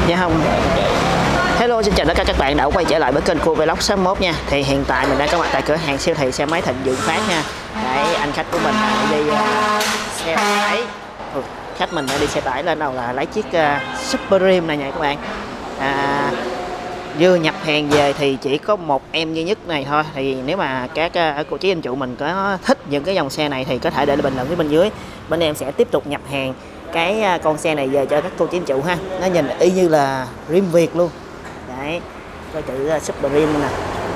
Dạ không. Hello, xin chào tất cả các bạn đã quay trở lại với kênh Cua Vlog 61 nha. Thì hiện tại mình đang có mặt tại cửa hàng siêu thị xe máy Thịnh Vượng Phát nha. Đấy, anh khách của mình đi xe tải. Khách mình đã đi xe tải lên đầu là lấy chiếc Super Rim này nha các bạn. Vừa nhập hàng về thì chỉ có một em duy nhất này thôi. Thì nếu mà các cô chú anh chị mình có thích những cái dòng xe này thì có thể để lại bình luận phía bên dưới. Bên em sẽ tiếp tục nhập hàng cái con xe này về cho các cô chú anh chị ha. Nó nhìn y như là Rim Việt luôn. Đấy, có chữ Super Rim nè.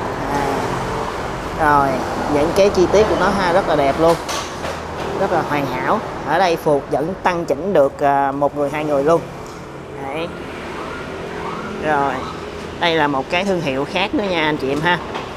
Rồi những cái chi tiết của nó ha, rất là đẹp luôn, rất là hoàn hảo. Ở đây phuộc vẫn tăng chỉnh được một người hai người luôn. Đấy. Rồi đây là một cái thương hiệu khác nữa nha anh chị em ha.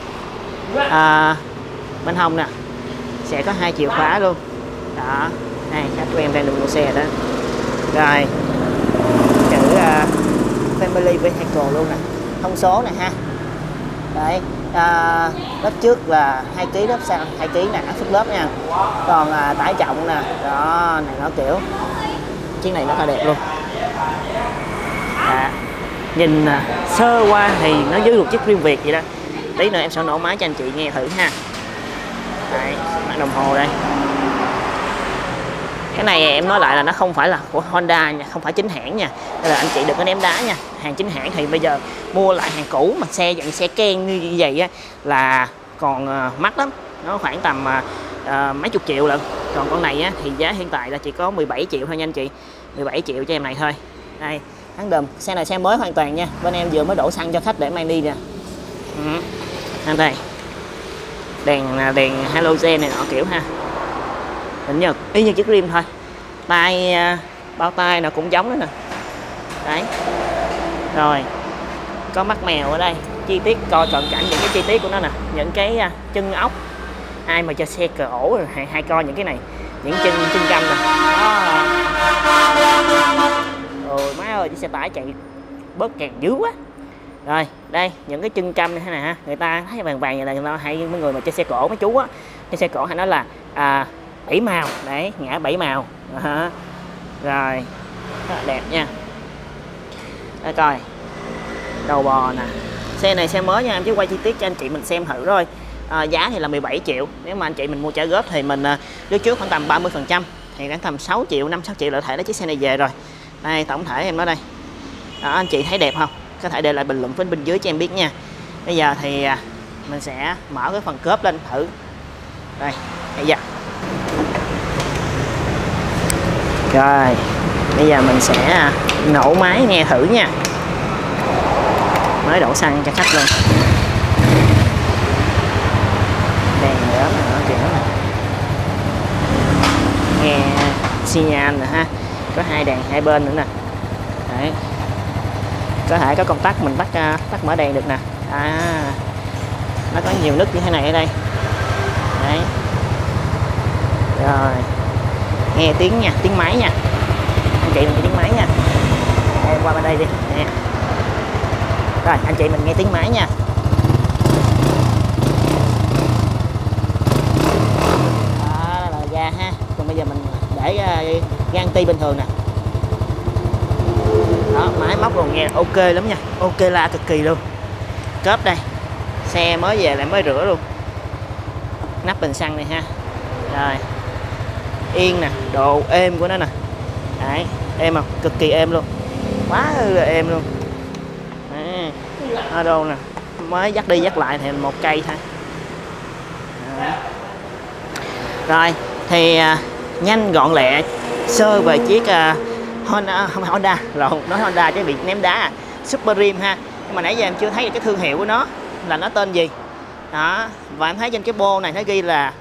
Bên hông nè sẽ có hai chìa khóa luôn đó. Đây, khách của em đang được mua xe đó. Rồi chữ Family Vehicle luôn nè, thông số này ha. Đấy, lớp trước là 2 kg, lớp sau 2 kg nè, áp suất lớp nha. Còn tải trọng nè, đó này nó kiểu chiếc này rất là đẹp luôn. Nhìn sơ qua thì nó dưới một chiếc Rim Việt vậy đó. Tí nữa em sẽ nổ máy cho anh chị nghe thử ha. Đấy, mặt đồng hồ đây. Cái này em nói lại là nó không phải là của Honda nha, không phải chính hãng nha. Nên là anh chị đừng có ném đá nha. Hàng chính hãng thì bây giờ mua lại hàng cũ mà xe dạng xe Ken như vậy á là còn mắc lắm. Nó khoảng tầm mấy chục triệu lận. Còn con này á thì giá hiện tại là chỉ có 17 triệu thôi nha anh chị. 17 triệu cho em này thôi. Đây, thắng đùm. Xe này xe mới hoàn toàn nha. Bên em vừa mới đổ xăng cho khách để mang đi nè. Anh đây. Đèn halogen này nọ kiểu ha. Hình như y như chiếc Rim thôi. Tay bao tay nó cũng giống đó nè. Đấy. Rồi có mắt mèo ở đây, chi tiết coi cận cảnh những cái chi tiết của nó nè, những cái chân ốc. Ai mà cho xe cờ ổ rồi hay coi những cái này, những chân căm nè. Ôi má ơi, chiếc xe tải chạy bớt càng dữ quá. Rồi đây những cái chân căm như thế này ha, người ta thấy vàng vàng vậy là người ta hay mấy người mà chơi xe cổ mấy chú á, chơi xe cổ hay nói là 7 màu. Đấy, ngã 7 màu. Rồi rất là đẹp nha. Đây coi đầu bò nè. Xe này xe mới nha em, chứ quay chi tiết cho anh chị mình xem thử rồi. Giá thì là 17 triệu. Nếu mà anh chị mình mua trả góp thì mình đưa trước khoảng tầm 30% thì khoảng tầm 6 triệu, 5-6 triệu là thể lấy chiếc xe này về rồi. Đây tổng thể em nói đây đó, anh chị thấy đẹp không? Có thể để lại bình luận phía bên dưới cho em biết nha. Bây giờ thì mình sẽ mở cái phần cốp lên thử. Đây, bây giờ rồi bây giờ mình sẽ nổ máy nghe thử nha. Mới đổ xăng cho khách luôn. Đèn nữa mà kiểu này. Nghe xi nhan nè ha. Có hai đèn hai bên nữa nè. Đấy. Có thể có công tắc mình tắt mở đèn được nè. Nó có nhiều nút như thế này ở đây. Đấy. Rồi. Nghe tiếng nha, tiếng máy nha. Anh chị mình nghe tiếng máy nha. Đây, qua bên đây đi. Nè. Rồi, anh chị mình nghe tiếng máy nha. Đó là ga ha. Còn bây giờ mình để ga anti bình thường nè. Đó, máy móc rồi nghe ok lắm nha. Ok la cực kỳ luôn. Cốp đây. Xe mới về lại mới rửa luôn. Nắp bình xăng này ha. Rồi. Yên nè, độ êm của nó nè. Đấy, êm không? Cực kỳ êm luôn. Quá là êm luôn. Ở đâu nè, mới dắt đi dắt lại thì một cây thôi. Rồi thì nhanh gọn lẹ sơ về chiếc Honda, không phải Honda, lộn, nói Honda chứ bị ném đá. Super Rim ha. Nhưng mà nãy giờ em chưa thấy được cái thương hiệu của nó là nó tên gì đó. Và em thấy trên cái bô này nó ghi là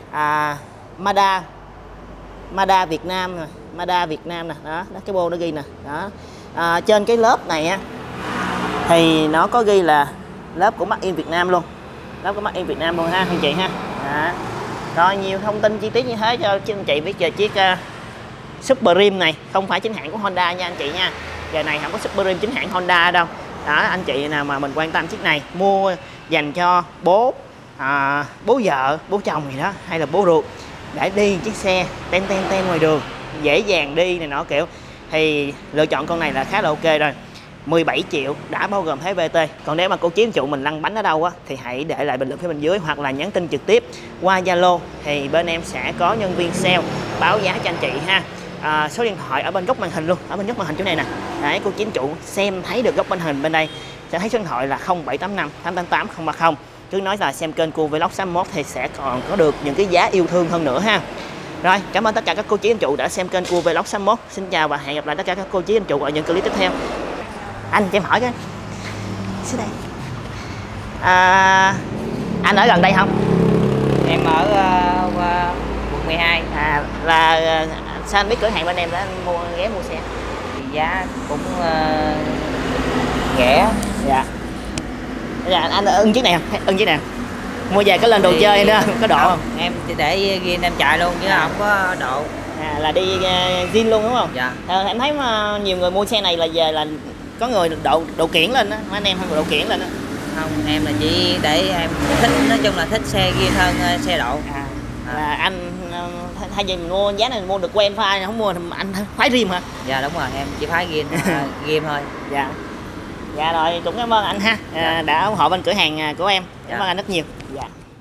Mada Việt Nam rồi, Mada Việt Nam nè, đó, cái bô nó ghi nè, đó. Trên cái lớp này á thì nó có ghi là lớp của Made in Việt Nam luôn, lớp của Made in Việt Nam luôn ha anh chị ha. Đó. Rồi nhiều thông tin chi tiết như thế cho anh chị biết về chiếc Super Rim này, không phải chính hãng của Honda nha anh chị nha. Giờ này không có Super Rim chính hãng Honda đâu. Đó, anh chị nào mà mình quan tâm chiếc này mua dành cho bố bố vợ, bố chồng gì đó, hay là bố ruột để đi chiếc xe ten ngoài đường dễ dàng đi này nọ kiểu, thì lựa chọn con này là khá là ok rồi. 17 triệu đã bao gồm thuế VAT. Còn nếu mà cô chú anh chị mình lăn bánh ở đâu á thì hãy để lại bình luận phía bên dưới hoặc là nhắn tin trực tiếp qua Zalo, thì bên em sẽ có nhân viên sale báo giá cho anh chị ha. Số điện thoại ở bên góc màn hình luôn, ở bên góc màn hình chỗ này nè. Đấy, cô chú anh chị xem thấy được góc màn hình bên đây sẽ thấy số điện thoại là 0785 888 030. Cứ nói là xem kênh Cua Vlog 61 thì sẽ còn có được những cái giá yêu thương hơn nữa ha. Rồi, cảm ơn tất cả các cô chú anh chị đã xem kênh Cua Vlog 61. Xin chào và hẹn gặp lại tất cả các cô chú anh chị ở những clip tiếp theo. Anh cho em hỏi cái. Xuống đây. Anh ở gần đây không? Em ở quận 12. Là sao anh biết cửa hàng bên em đã ghé mua xe? Thì giá cũng rẻ. Dạ. Anh ưng chiếc này không? Ưng chiếc này. Mua về có lên đồ thì, chơi nữa, có độ không? Em chỉ để ghi em chạy luôn chứ không có độ. Là đi zin luôn đúng không? Dạ. Em thấy mà nhiều người mua xe này là về là có người độ kiển lên đó, anh em không độ kiển lên đó. Không, em là chỉ để em thích, nói chung là thích xe ghi hơn xe độ. Là anh thay vì mình mua giá này mình mua được quen phải không mua anh phái riêng hả? Dạ đúng rồi, em chỉ phái ghi thôi. Dạ. Dạ rồi, cũng cảm ơn anh ha. Đã ủng hộ bên cửa hàng của em. Cảm ơn anh rất nhiều. Dạ.